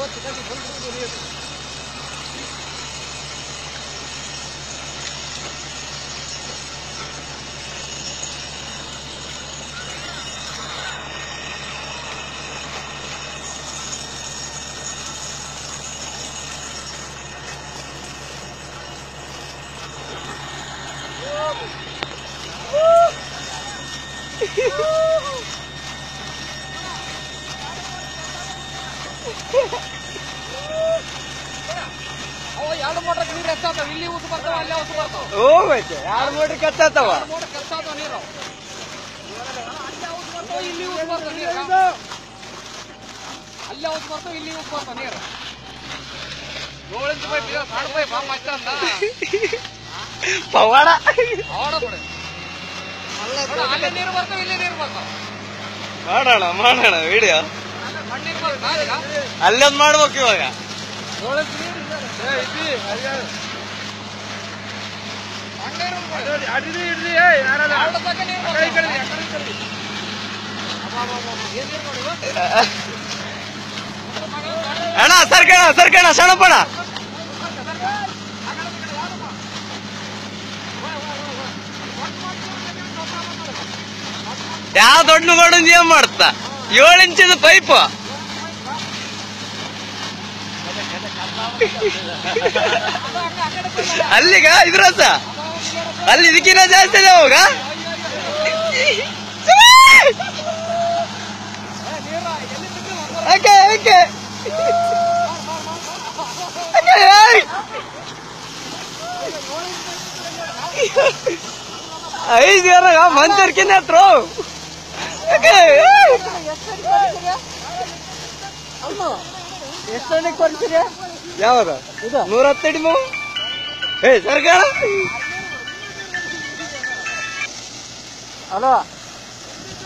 ಎರಡು ಮೋಟರ್ ನೀರು ಹೆಚ್ಚಾತಾವ, ಇಲ್ಲಿ ಊಸು ಬರ್ತಾವ, ಅಲ್ಲೇ ಊಸು ಬರ್ತಾವ. ಹೋಗೈತೆ ಎರಡು ಮೋಟ್ರ್ ಕಚ್ಚಾತವ, ಖರ್ಚಾತಾವ ನೀರು, ಇಲ್ಲಿ ಊಸು ಬರ್ತಾವ ನೀರು, ಅಲ್ಲೇ ಊಸು ಬರ್ತಾವ, ಇಲ್ಲಿ ಊಸು ಬರ್ತಾವ ನೀರು. 7 ಇಂಚ್ ಪೈಪ್ ಇದೆ, ಸಣ್ಣ ಪೈಪ್ ಮಚ್ಚ ಅಂತ ಪವಾಡ ಅವಡ ಬಿಡ. ಅಲ್ಲೇ ನೀರು ಬರ್ತಾವ, ಇಲ್ಲಿ ನೀರು ಬರ್ತಾವ. ಮಾಡೋಣ ವಿಡಿಯೋ ಅಲ್ಲೊಂದು ಮಾಡ್ಬೇಕು ಇವಾಗ. 7 ಇಂಚ್ ನೀರು ಅಣ್ಣ ಸರ್ಕಣ ಸಣ್ಣಪ್ಪಣ ಯಾವ ದೊಡ್ಡ ಮಾಡು ಏನ್ ಮಾಡ್ತಾ 7 ಇಂಚಿದ ಪೈಪ್ ಅಲ್ಲಿಗ ಇದ್ರಸ ಅಲ್ಲಿ ಇದಕ್ಕಿನ್ನ ಜಾಸ್ತಿ ಇದೆ ಅವಾಗ. ಐದು ಜನ ಮಂಚರ್ಕಿನ ಹತ್ರ ಎಷ್ಟು ಕೊಡ್ತೀರಿ? ಯಾವಾಗ 110 ಅಡಿ ಮಾವು ಸರ್ಕಾರ ಅಲ್ವಾ